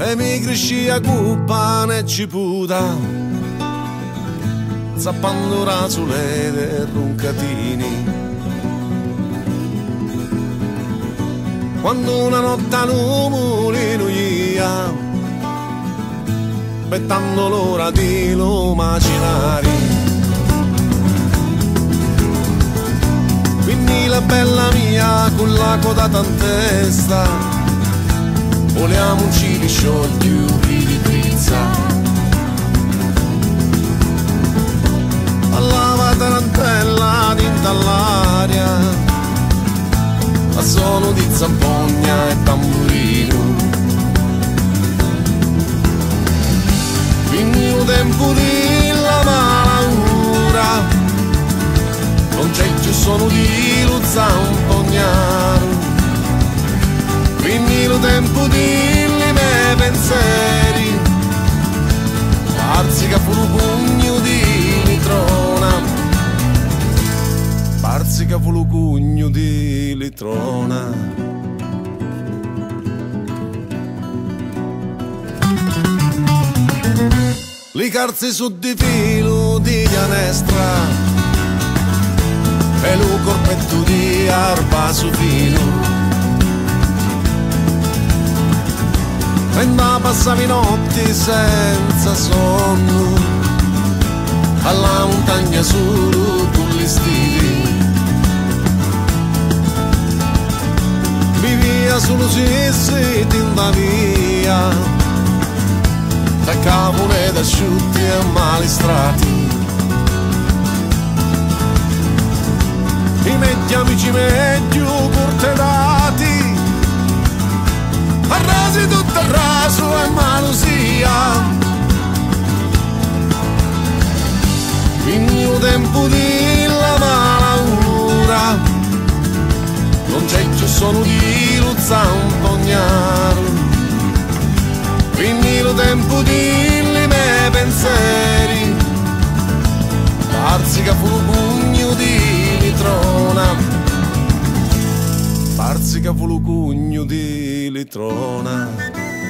e mi crescia cu pane e ciputa, zappando rasulete e roncatini. Quando una notte a mulino ia, aspettando l'ora di lo macinari, quindi la bella mia con la coda tantesta, vogliamo un cili sciolti di pizza. Alla tarantella dinta all'aria, a suono di zampogna e tamburino. Finito tempo di la malaura, non c'è più suono di lo zampognaro. Finito tempo di i miei pensieri, parzi che fu un pugno di litrona, parzi che fu un pugno di litrona. Li calzi su di filo di gianestra e lo corpetto di arpa su filo. E ma passavi notti senza sonno alla montagna solo con gli stili. Vivia solo si tinta via da cavole asciutti e malistrati. I metti amici meglio portati, arrasi tutto il raso e malusia. Il mio tempo di la malaura, non c'è più suono di lo zampognaro. Finito tempo di i miei pensieri, parzi che fu un pugno di litrona, parzi che fu un pugno di litrona.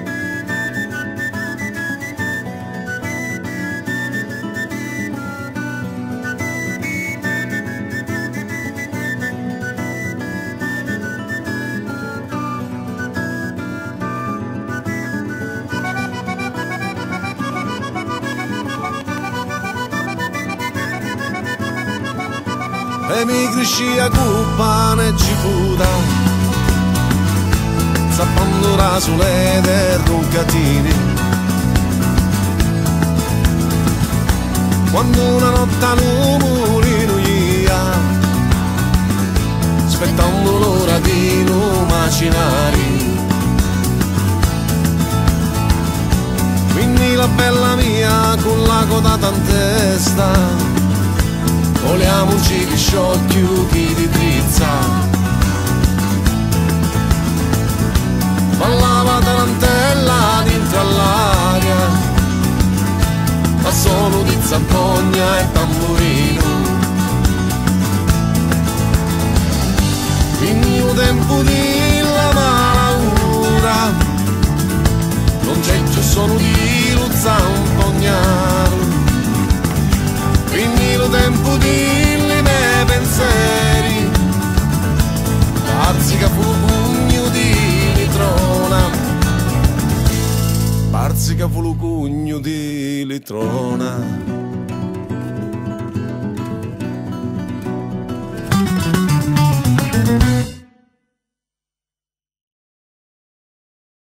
E mi crescia cu pane e ciputa, zappando rasulete e roncatini. Quando una notte a mulino ia, aspettando l'ora di lo macinari, quindi la bella mia con la coda tantesta, vogliamo un cili sciolti di trizza. Ballava tarantella dentro all'aria, a suono di zampogna e tamburino. Il mio tempo di la malaura, non c'è più suono di lo zampognaro. Finito tempo di i miei pensieri, parzi che fu un pugno di litrona, parzi che fu un pugno di litrona.